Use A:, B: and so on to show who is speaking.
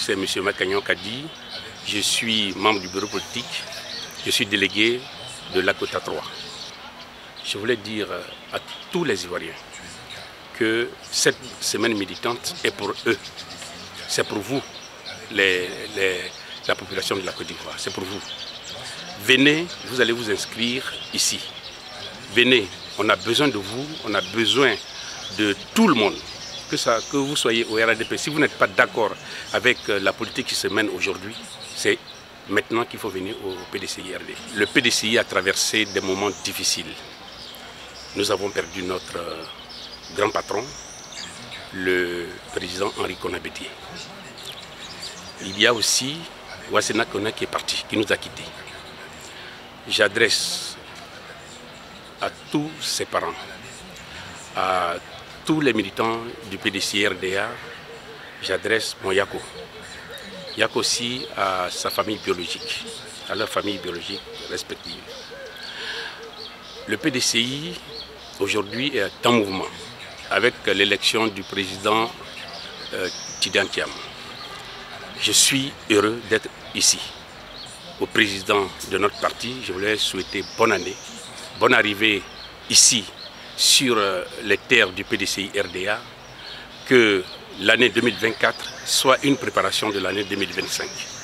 A: c'est M. Makagnon Kadi. Je suis membre du bureau politique. Je suis délégué de l'Akota 3. Je voulais dire à tous les Ivoiriens que cette semaine militante est pour eux. C'est pour vous, la population de la Côte d'Ivoire. C'est pour vous. Venez, vous allez vous inscrire ici. Venez, on a besoin de vous, on a besoin de tout le monde. Que vous soyez au RADP, si vous n'êtes pas d'accord avec la politique qui se mène aujourd'hui, c'est maintenant qu'il faut venir au PDCI-RD. Le PDCI a traversé des moments difficiles. Nous avons perdu notre grand patron, le président Henri Konan Bédié. Il y a aussi Ouassena Konan qui est parti, qui nous a quittés. J'adresse à tous ses parents, à tous les militants du PDCI-RDA, j'adresse mon Yako. Yako aussi à sa famille biologique, à leur famille biologique respective. Le PDCI aujourd'hui est en mouvement avec l'élection du président Tidiane Thiam. Je suis heureux d'être ici. Au président de notre parti, je voulais souhaiter bonne année, bonne arrivée ici sur les terres du PDCI-RDA, que l'année 2024 soit une préparation de l'année 2025.